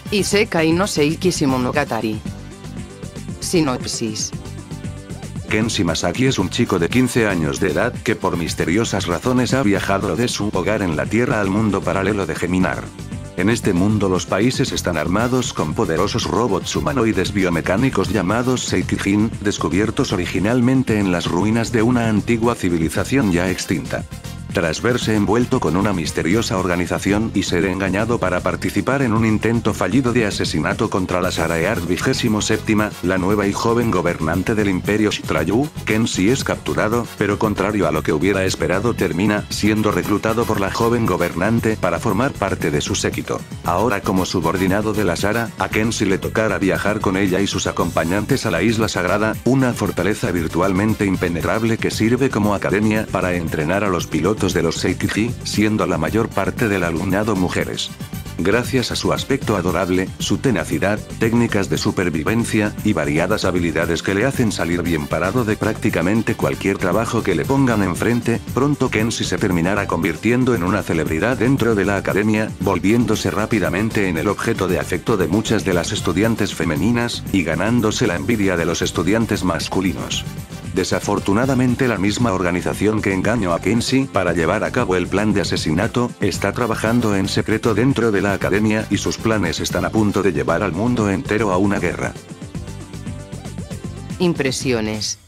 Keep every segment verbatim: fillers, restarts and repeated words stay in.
Isekai no Seiki Shimonogatari. Sinopsis. Kenshi Masaki es un chico de quince años de edad que por misteriosas razones ha viajado de su hogar en la Tierra al mundo paralelo de Geminar. En este mundo los países están armados con poderosos robots humanoides biomecánicos llamados Seikijin, descubiertos originalmente en las ruinas de una antigua civilización ya extinta. Tras verse envuelto con una misteriosa organización y ser engañado para participar en un intento fallido de asesinato contra la Sharaearth vigésimo séptima, la nueva y joven gobernante del Imperio Shirayu, Kenshi es capturado, pero contrario a lo que hubiera esperado termina siendo reclutado por la joven gobernante para formar parte de su séquito. Ahora como subordinado de la Shara, a Kenshi le tocará viajar con ella y sus acompañantes a la Isla Sagrada, una fortaleza virtualmente impenetrable que sirve como academia para entrenar a los pilotos de los Seikiji, siendo la mayor parte del alumnado mujeres. Gracias a su aspecto adorable, su tenacidad, técnicas de supervivencia, y variadas habilidades que le hacen salir bien parado de prácticamente cualquier trabajo que le pongan enfrente, pronto Kenshi se terminará convirtiendo en una celebridad dentro de la academia, volviéndose rápidamente en el objeto de afecto de muchas de las estudiantes femeninas, y ganándose la envidia de los estudiantes masculinos. Desafortunadamente la misma organización que engañó a Kenshi para llevar a cabo el plan de asesinato, está trabajando en secreto dentro de la academia y sus planes están a punto de llevar al mundo entero a una guerra. Impresiones.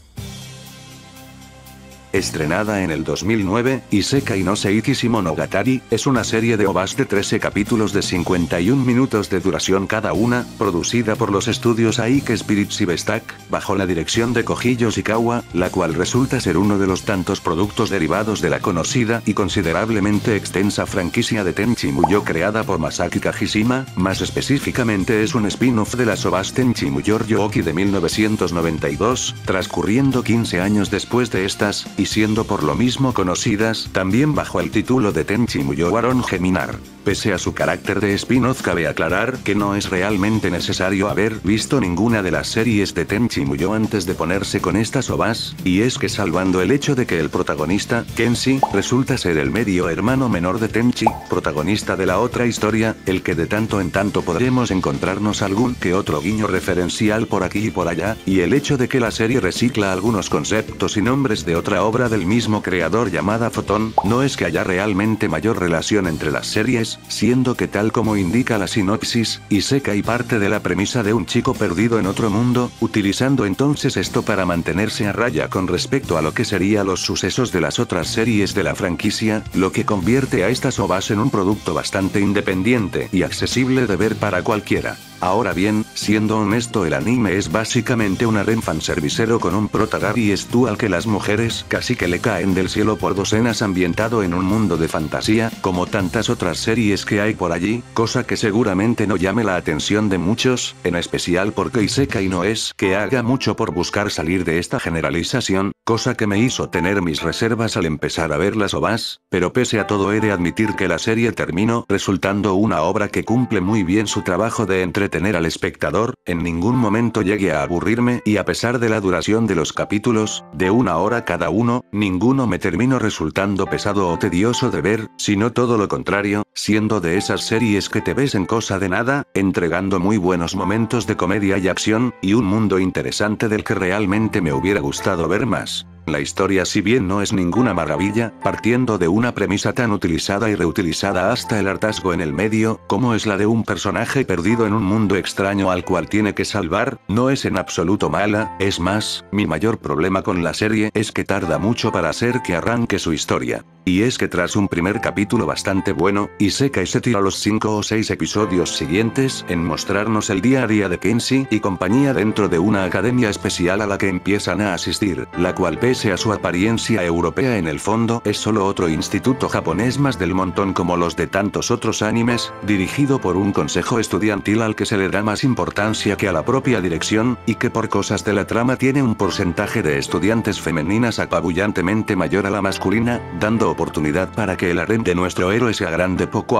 Estrenada en el dos mil nueve, Isekai no Seiki Shimonogatari, es una serie de O V As de trece capítulos de cincuenta y un minutos de duración cada una, producida por los estudios Aike Spirits y Bestak, bajo la dirección de Koji Yoshikawa, la cual resulta ser uno de los tantos productos derivados de la conocida y considerablemente extensa franquicia de Tenchi Muyo creada por Masaki Kajishima, más específicamente es un spin-off de las O V As Tenchi Muyo Ryouki de mil novecientos noventa y dos, transcurriendo quince años después de estas, y siendo por lo mismo conocidas también bajo el título de Tenchi Muyo Waron Geminar. Pese a su carácter de spin-off cabe aclarar que no es realmente necesario haber visto ninguna de las series de Tenchi Muyo antes de ponerse con estas O V As, y es que salvando el hecho de que el protagonista, Kenshi, resulta ser el medio hermano menor de Tenchi, protagonista de la otra historia, el que de tanto en tanto podremos encontrarnos algún que otro guiño referencial por aquí y por allá, y el hecho de que la serie recicla algunos conceptos y nombres de otra obra del mismo creador llamada Photon, no es que haya realmente mayor relación entre las series, siendo que tal como indica la sinopsis, Isekai parte de la premisa de un chico perdido en otro mundo, utilizando entonces esto para mantenerse a raya con respecto a lo que serían los sucesos de las otras series de la franquicia, lo que convierte a estas O V As en un producto bastante independiente y accesible de ver para cualquiera. Ahora bien, siendo honesto, el anime es básicamente un harem fanservicero con un prota Gary Stu al que las mujeres casi que le caen del cielo por docenas, ambientado en un mundo de fantasía, como tantas otras series que hay por allí, cosa que seguramente no llame la atención de muchos, en especial porque Isekai no es que haga mucho por buscar salir de esta generalización, cosa que me hizo tener mis reservas al empezar a ver las O V As, pero pese a todo he de admitir que la serie terminó resultando una obra que cumple muy bien su trabajo de entretenimiento tener al espectador, en ningún momento llegue a aburrirme y a pesar de la duración de los capítulos, de una hora cada uno, ninguno me terminó resultando pesado o tedioso de ver, sino todo lo contrario, siendo de esas series que te ves en cosa de nada, entregando muy buenos momentos de comedia y acción, y un mundo interesante del que realmente me hubiera gustado ver más. La historia, si bien no es ninguna maravilla, partiendo de una premisa tan utilizada y reutilizada hasta el hartazgo en el medio, como es la de un personaje perdido en un mundo extraño al cual tiene que salvar, no es en absoluto mala, es más, mi mayor problema con la serie es que tarda mucho para hacer que arranque su historia. Y es que tras un primer capítulo bastante bueno, Isekai se tira los cinco o seis episodios siguientes en mostrarnos el día a día de Kenshi y compañía dentro de una academia especial a la que empiezan a asistir, la cual pese a su apariencia europea en el fondo es solo otro instituto japonés más del montón como los de tantos otros animes, dirigido por un consejo estudiantil al que se le da más importancia que a la propia dirección, y que por cosas de la trama tiene un porcentaje de estudiantes femeninas apabullantemente mayor a la masculina, dando oportunidad para que el harem de nuestro héroe se agrande poco a poco,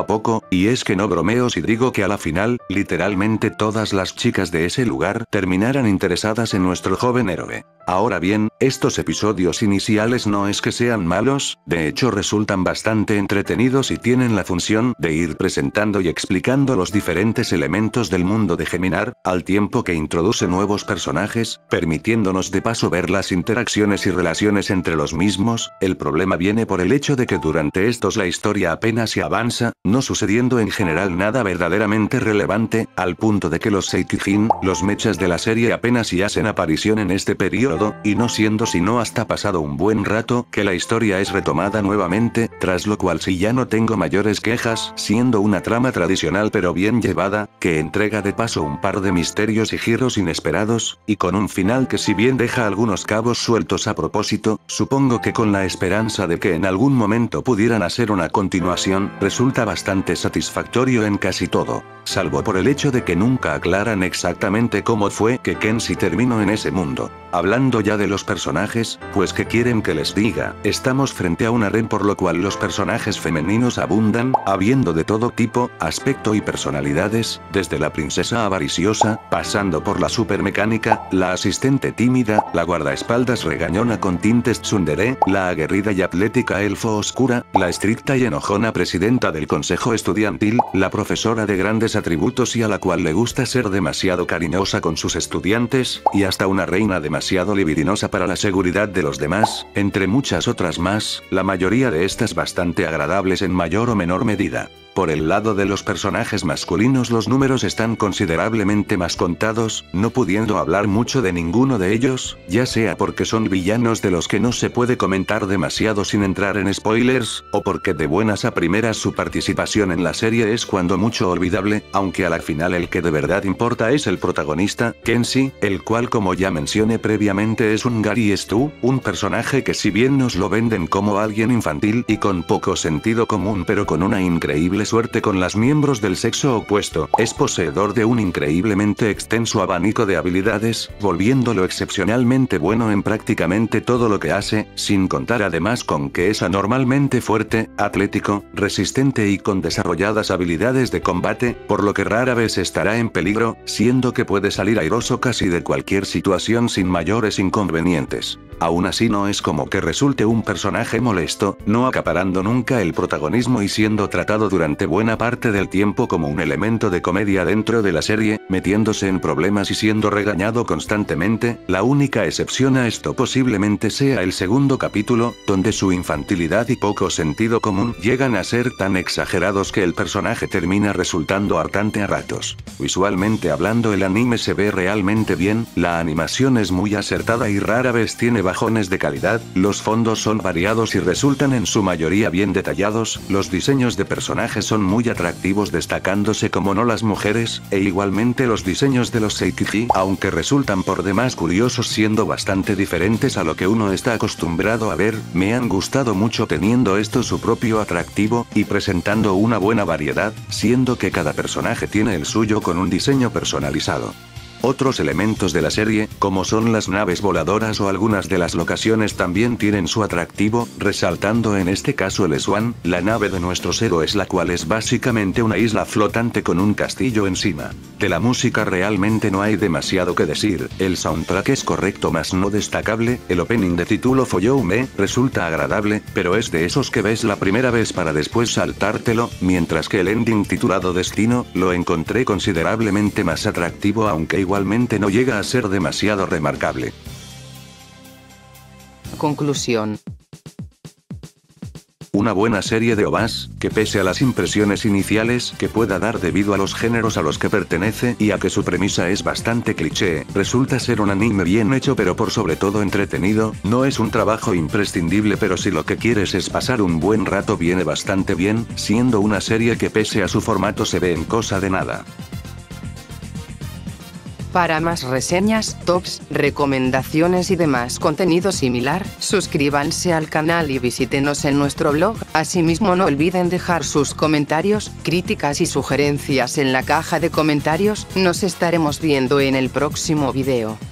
Y es que no bromeo si digo que a la final, literalmente todas las chicas de ese lugar terminarán interesadas en nuestro joven héroe. Ahora bien, estos episodios iniciales no es que sean malos, de hecho resultan bastante entretenidos y tienen la función de ir presentando y explicando los diferentes elementos del mundo de Geminar, al tiempo que introduce nuevos personajes, permitiéndonos de paso ver las interacciones y relaciones entre los mismos. El problema viene por el hecho de que durante estos la historia apenas se avanza, no sucediendo en general nada verdaderamente relevante, al punto de que los Seikijin, los mechas de la serie apenas si hacen aparición en este periodo, y no siendo sino hasta pasado un buen rato que la historia es retomada nuevamente, tras lo cual si ya no tengo mayores quejas, siendo una trama tradicional pero bien llevada, que entrega de paso un par de misterios y giros inesperados, y con un final que si bien deja algunos cabos sueltos a propósito, supongo que con la esperanza de que en algún momento pudieran hacer una continuación, resulta bastante satisfactorio en casi todo. Salvo por el hecho de que nunca aclaran exactamente cómo fue que Kenshi terminó en ese mundo. Hablando ya de los personajes, pues ¿qué quieren que les diga? Estamos frente a un harem por lo cual los personajes femeninos abundan, habiendo de todo tipo, aspecto y personalidades, desde la princesa avariciosa, pasando por la supermecánica, la asistente tímida, la guardaespaldas regañona con tintes tsundere, la aguerrida y atlética elfo oscura, la estricta y enojona presidenta del consejo estudiantil, la profesora de grandes atributos y a la cual le gusta ser demasiado cariñosa con sus estudiantes, y hasta una reina demasiado libidinosa para la seguridad de los demás, entre muchas otras más, la mayoría de estas bastante agradables en mayor o menor medida. Por el lado de los personajes masculinos los números están considerablemente más contados, no pudiendo hablar mucho de ninguno de ellos, ya sea porque son villanos de los que no se puede comentar demasiado sin entrar en spoilers, o porque de buenas a primeras su participación en la serie es cuando mucho olvidable, aunque a la final el que de verdad importa es el protagonista, Kenshi, el cual como ya mencioné previamente es un Gary Stu, un personaje que si bien nos lo venden como alguien infantil y con poco sentido común pero con una increíble suerte con las miembros del sexo opuesto, es poseedor de un increíblemente extenso abanico de habilidades, volviéndolo excepcionalmente bueno en prácticamente todo lo que hace, sin contar además con que es anormalmente fuerte, atlético, resistente y con desarrolladas habilidades de combate, por lo que rara vez estará en peligro, siendo que puede salir airoso casi de cualquier situación sin mayores inconvenientes. Aún así no es como que resulte un personaje molesto, no acaparando nunca el protagonismo y siendo tratado durante buena parte del tiempo como un elemento de comedia dentro de la serie, metiéndose en problemas y siendo regañado constantemente. La única excepción a esto posiblemente sea el segundo capítulo, donde su infantilidad y poco sentido común llegan a ser tan exagerados que el personaje termina resultando hartante a ratos. Visualmente hablando el anime se ve realmente bien, la animación es muy acertada y rara vez tiene bajones de calidad, los fondos son variados y resultan en su mayoría bien detallados, los diseños de personajes son muy atractivos destacándose como no las mujeres, e igualmente los diseños de los Seikiji, aunque resultan por demás curiosos siendo bastante diferentes a lo que uno está acostumbrado a ver, me han gustado mucho teniendo esto su propio atractivo, y presentando una buena variedad, siendo que cada personaje tiene el suyo con un diseño personalizado. Otros elementos de la serie, como son las naves voladoras o algunas de las locaciones también tienen su atractivo, resaltando en este caso el Swan, la nave de nuestros héroes la cual es básicamente una isla flotante con un castillo encima. De la música realmente no hay demasiado que decir, el soundtrack es correcto más no destacable, el opening de título Follow Me resulta agradable, pero es de esos que ves la primera vez para después saltártelo, mientras que el ending titulado Destino, lo encontré considerablemente más atractivo aunque igualmente no llega a ser demasiado remarcable. Conclusión. Una buena serie de O V As, que pese a las impresiones iniciales que pueda dar debido a los géneros a los que pertenece y a que su premisa es bastante cliché, resulta ser un anime bien hecho pero por sobre todo entretenido, no es un trabajo imprescindible pero si lo que quieres es pasar un buen rato viene bastante bien, siendo una serie que pese a su formato se ve en cosa de nada. Para más reseñas, tops, recomendaciones y demás contenido similar, suscríbanse al canal y visítenos en nuestro blog. Asimismo no olviden dejar sus comentarios, críticas y sugerencias en la caja de comentarios. Nos estaremos viendo en el próximo video.